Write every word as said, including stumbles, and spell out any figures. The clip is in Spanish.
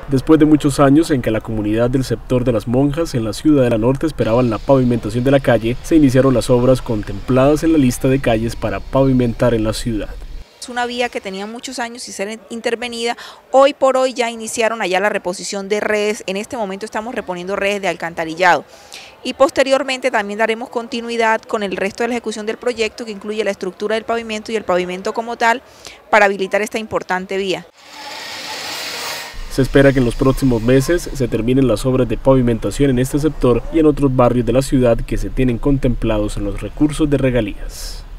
Después de muchos años en que la comunidad del sector de las Monjas en la Ciudadela Norte esperaban la pavimentación de la calle, se iniciaron las obras contempladas en la lista de calles para pavimentar en la ciudad. Es una vía que tenía muchos años sin ser intervenida. Hoy por hoy ya iniciaron allá la reposición de redes. En este momento estamos reponiendo redes de alcantarillado. Y posteriormente también daremos continuidad con el resto de la ejecución del proyecto, que incluye la estructura del pavimento y el pavimento como tal, para habilitar esta importante vía. Se espera que en los próximos meses se terminen las obras de pavimentación en este sector y en otros barrios de la ciudad que se tienen contemplados en los recursos de regalías.